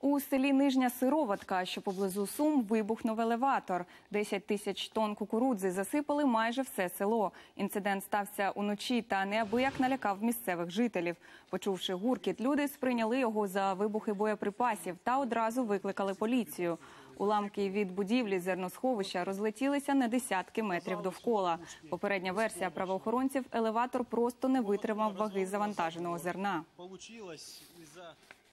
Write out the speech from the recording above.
У селі Нижня Сироватка, що поблизу Сум, вибухнув елеватор. 10 тисяч тонн кукурудзи засипали майже все село. Інцидент стався уночі та неабияк налякав місцевих жителів. Почувши гуркіт, люди сприйняли його за вибухи боєприпасів та одразу викликали поліцію. Уламки від будівлі зерносховища розлетілися на десятки метрів довкола. Попередня версія правоохоронців – елеватор просто не витримав ваги завантаженого зерна.